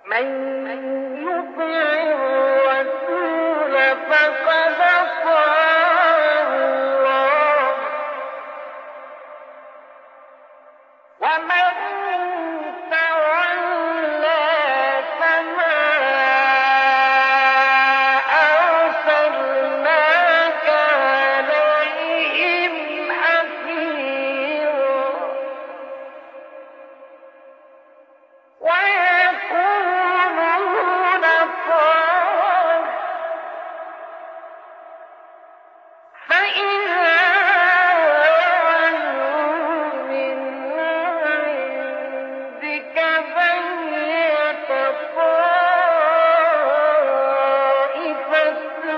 من يطع الرسول فقد أطاع الله ومن تولى فما أرسلناك عليهم حفيظا ويقولون طاعة فإذا ولوا من عندك بيت طائفة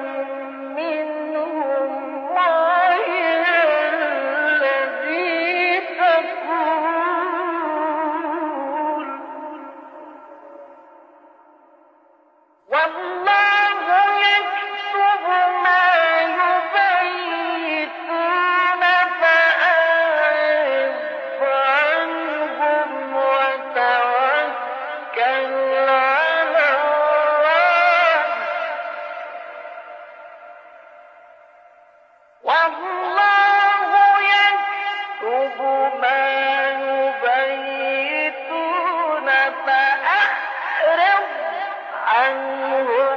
منهم غير الذي تقول والله يكتب ما يبيتون فأعرض عنهم وتوكل على الله والله يكتب ما يبيتون فأعرض عنهم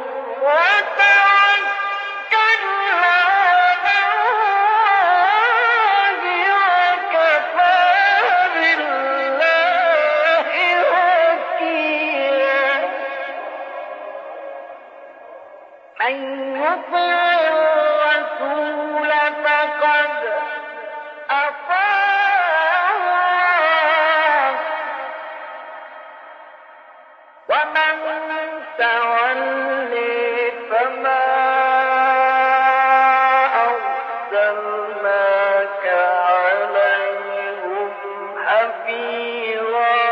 وتوكل على الله وكفى بالله وكيلا من يطع الرسول فقد أطاع الله ومن تولي فما أرسلناك عليهم حفيظا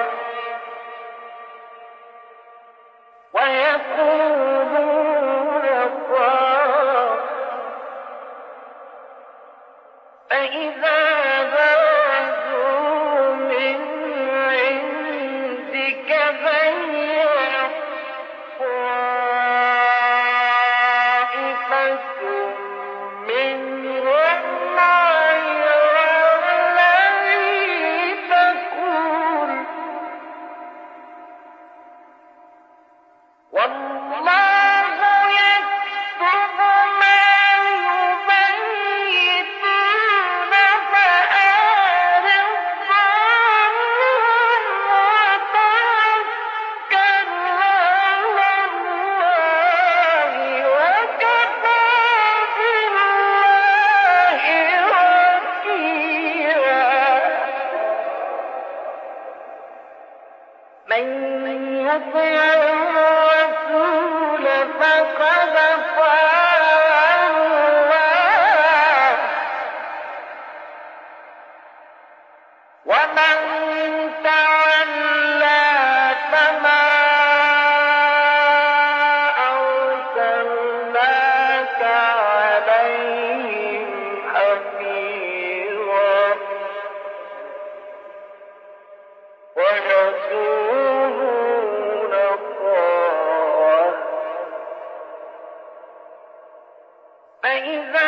ويقولون طاعة فإذا برزوا من عندك بيت طائفة منهم غير الذي تقول والله يكتب ما يبيتون فأعرض عنهم وتوكل على الله وكفى بالله وكيلا من يطع الرسول فقد أطاع الله ومن تولى فما أرسلناك عليهم حفيظا ويقولون طاعة فإذا